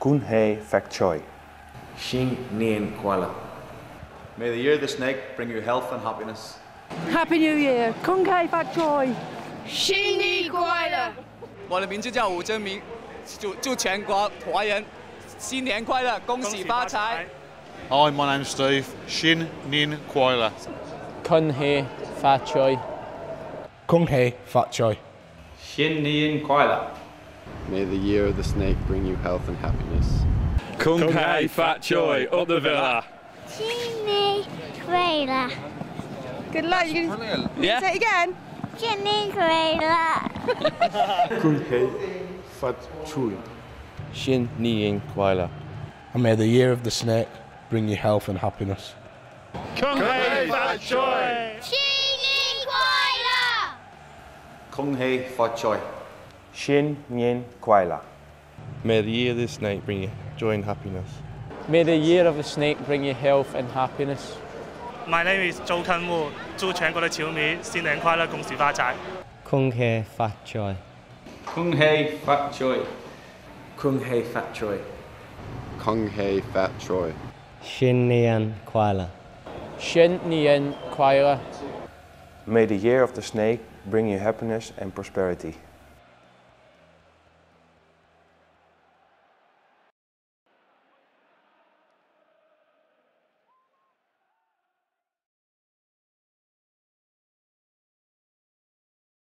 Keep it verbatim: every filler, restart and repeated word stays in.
Kun hei fat choi. Xin nian kuala. May the year of the snake bring you health and happiness. Happy New Year! Kung hei fat choi! 新年快乐！ 我的名字叫吴真明，祝祝全国华人新年快乐，恭喜发财。 Hi, my name's Steve. Shin Nin Kuala. Kun hei fat choi. Kung hei fat choi. Xin nian kuala. May the year of the snake bring you health and happiness. Kung hei fat choi, up the villa. Xin nian kuala. Good luck. You can Yeah. say it again. Xin nian kuala. Kung hei fat choi. Xin nian kuala. And may the year of the snake bring you health and happiness. Kung hei fat choi. Xin nian kuala. Kung hei fat choi. Xin nian kuala. May the year of the snake bring you joy and happiness. May the year of the snake bring you health and happiness. My name is 周坑木，祝全国的球迷新年快乐，恭喜发财。 Kung hei fat choi. Kung hei fat choi. Kung hei fat choi. Kung hei fat choi. Xin nian kuala. Xin nian kuala. May the year of the snake bring you happiness and prosperity.